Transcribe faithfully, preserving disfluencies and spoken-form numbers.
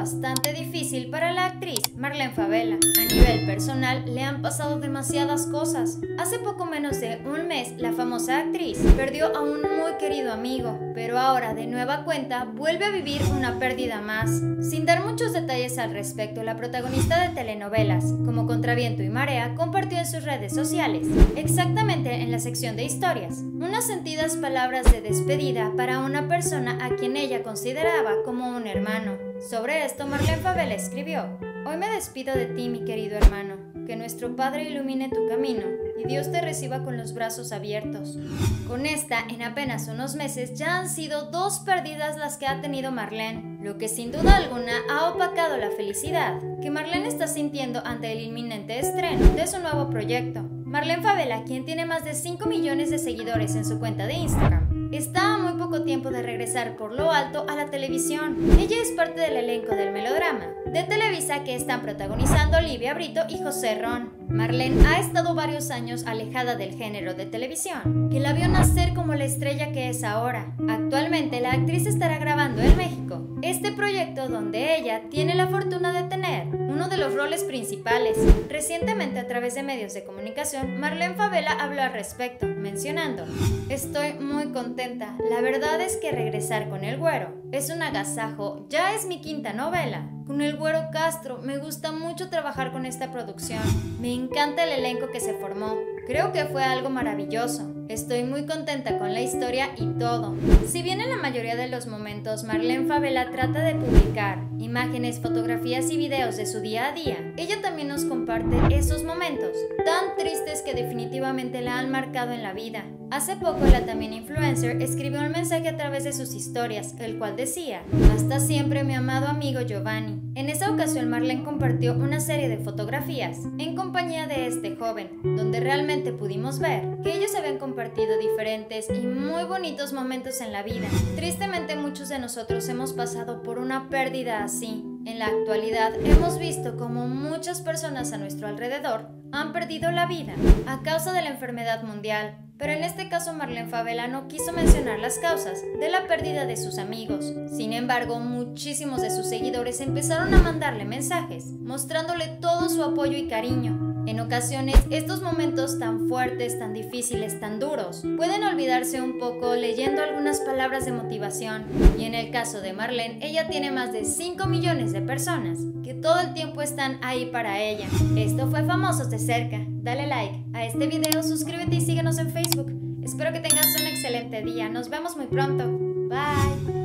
bastante difícil para la actriz Marlene Favela. A nivel personal le han pasado demasiadas cosas. Hace poco menos de un mes la famosa actriz perdió a un muy querido amigo, pero ahora de nueva cuenta vuelve a vivir una pérdida más. Sin dar muchos detalles al respecto, la protagonista de telenovelas como Contraviento y Marea compartió en sus redes sociales, exactamente en la sección de historias, unas sentidas palabras de despedida para una persona a quien ella consideraba como un hermano. Sobre esto, Marlene Favela escribió: "Hoy me despido de ti, mi querido hermano. Que nuestro Padre ilumine tu camino y Dios te reciba con los brazos abiertos". Con esta, en apenas unos meses, ya han sido dos pérdidas las que ha tenido Marlene, lo que sin duda alguna ha opacado la felicidad que Marlene está sintiendo ante el inminente estreno de su nuevo proyecto. Marlene Favela, quien tiene más de cinco millones de seguidores en su cuenta de Instagram, está a muy poco tiempo de regresar por lo alto a la televisión. Ella es parte del elenco del melodrama de Televisa que están protagonizando Olivia Brito y José Ron. Marlene ha estado varios años alejada del género de televisión, que la vio nacer como la estrella que es ahora. Actualmente la actriz estará grabando en México este proyecto donde ella tiene la fortuna de tener uno de los roles principales. Recientemente, a través de medios de comunicación, Marlene Favela habló al respecto, mencionando: "Estoy muy contenta, la verdad es que regresar con El Güero es un agasajo, ya es mi quinta novela. Con El Güero Castro me gusta mucho trabajar con esta producción, me encanta el elenco que se formó, creo que fue algo maravilloso. Estoy muy contenta con la historia y todo". Si bien en la mayoría de los momentos Marlene Favela trata de publicar imágenes, fotografías y videos de su día a día, ella también nos comparte esos momentos tan tristes que definitivamente la han marcado en la vida. Hace poco la también influencer escribió un mensaje a través de sus historias, el cual decía: "Hasta siempre, mi amado amigo Giovanni". En esa ocasión Marlene compartió una serie de fotografías en compañía de este joven, donde realmente pudimos ver que ellos habían compartido diferentes y muy bonitos momentos en la vida. Tristemente, muchos de nosotros hemos pasado por una pérdida así. En la actualidad hemos visto cómo muchas personas a nuestro alrededor han perdido la vida a causa de la enfermedad mundial, pero en este caso Marlene Favela no quiso mencionar las causas de la pérdida de sus amigos. Sin embargo, muchísimos de sus seguidores empezaron a mandarle mensajes, mostrándole todo su apoyo y cariño. En ocasiones, estos momentos tan fuertes, tan difíciles, tan duros, pueden olvidarse un poco leyendo algunas palabras de motivación. Y en el caso de Marlene, ella tiene más de cinco millones de personas que todo el tiempo están ahí para ella. Esto fue Famosos de Cerca. Dale like a este video, suscríbete y síguenos en Facebook. Espero que tengas un excelente día. Nos vemos muy pronto. Bye.